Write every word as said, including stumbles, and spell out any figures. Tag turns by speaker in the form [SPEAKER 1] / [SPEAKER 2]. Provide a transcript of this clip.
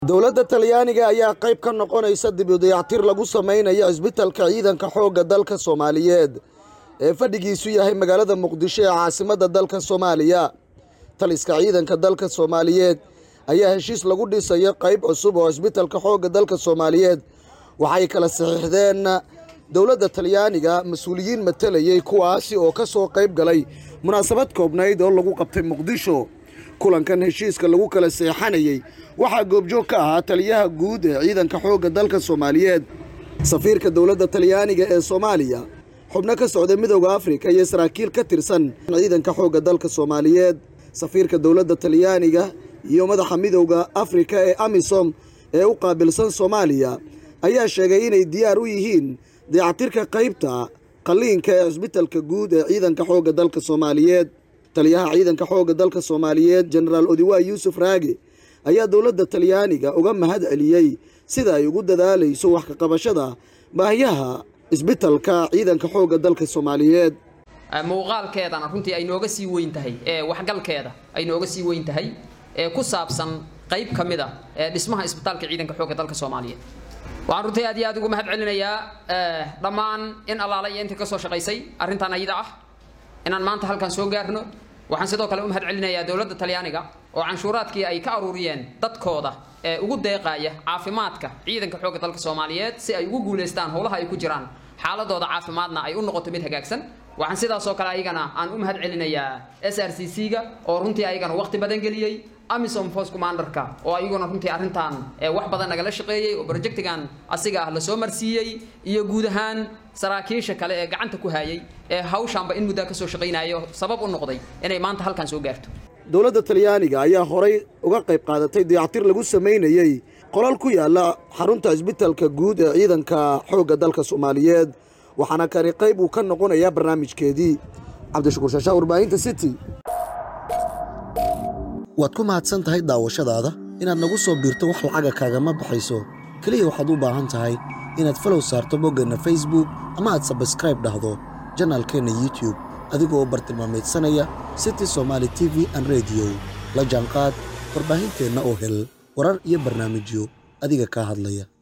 [SPEAKER 1] dowladda Talyaaniga ayaa qayb ka noqonaysa dib u dayactir lagu sameeyo isbitaalka ciidanka xoogga dalka Soomaaliyeed ee fadhigiisu yahay magaalada Muqdisho ee caasimadda dalka Soomaaliya. Taliska ciidanka dalka Soomaaliyeed ayaa heshiis lagu dhisayo qayb cusub oo isbitaalka xoogga dalka Soomaaliyeed waxay kala saxiixdeen dowladda Talyaaniga mas'uuliyiin matalayay kuwaasi oo ka soo qayb galay munaasabad koobnayd oo lagu qabtay Muqdisho. kulankan heshiiska lagu kala saxiixanayay waxa goobjoog ka ahaa taliyaha guud ee ciidanka xoogga dalka Soomaaliyeed, safiirka dowladda Talyaaniga ee Soomaaliya, xubno ka socda Midowga Afrika iyo saraakiil ka tirsan ciidanka xoogga dalka Soomaaliyeed. safiirka dowladda Talyaaniga iyo madaxa Midowga Afrika ee AMISOM ee u qaabilsan Soomaaliya ayaa sheegay inay diyaar u yihiin dayactirka qaybta qaliinka ee isbitaalka guud ee ciidanka xoogga dalka Soomaaliyeed. taliyaha ciidanka xoogga dalka Soomaaliyeed General Odiwa Yusuf Raage ayaa dowladda Talyaaniga uga mahad celiyay sida ay ugu dadaalayso wax ka qabashada baahiyaha isbitaalka ciidanka xoogga dalka Soomaaliyeed.
[SPEAKER 2] muuqaalkeedana runtii ay nooga sii weyn tahay ee waxgalkeeda ay nooga sii weyn tahay ee ku saabsan qayb kamid ah ee dhismaha isbitaalka ciidanka xoogga dalka Soomaaliyeed. waxaan runtii aad iyo aad ugu mahad celinayaa dhammaan in allaala iyo intii ka soo shaqaysay arrintan ayada ah inaan maanta halkan soo gaarno. waxaan sidoo kale u mahad celinayaa dowladda Talyaaniga oo canshuuraadkii ay ka aruuriyeen dadkooda ee ugu deeqaya caafimaadka ciidanka xoogga dalka Soomaaliyeed si ay ugu guuleystaan howlaha ay ku jiraan xaaladooda caafimaadna ay u noqoto mid hagaagsan. waxaan sidaas oo kale ayagana aan u mahad celinayaa S R C C ga oo runtii ayagana waqti badan geliyay, AMISOM Force Commander-ka oo ayaguna runtii arrintan ee wax badan nagala shaqeeyay oo projectigan asiga ah la soo marsiiyay, iyo guud ahaan saraakiisha kale ee gacanta ku hayay ee hawshanba in muddo ka soo shaqeynayo sabab u noqday inay maanta halkan soo gaarto.
[SPEAKER 1] dowladda Talyaaniga ayaa horay uga qayb qaadatay dayactir lagu sameeyay qolal ku yaala xarunta isbitaalka guud ee ciidanka xoogga dalka Soomaaliyeed, waxaana kari qayb uu ka noqonayaa barnaamijkeedii. Cabdishakuur Shaasha, warbaahinta City. waad ku mahadsan tahay daawashadaada. inaad nagu soo biirto wax lacaga kaagama baxayso, kaliya waxaad u baahan tahay inaad follow saarto boggeenna Facebook ama aad subscribe dhahdo janaalkeena YouTube adigoo bartilmaameedsanaya City Somali T V and Radio. la jaanqaad warbaahinteenna oo hel warar iyo barnaamijyo adiga ka hadlaya.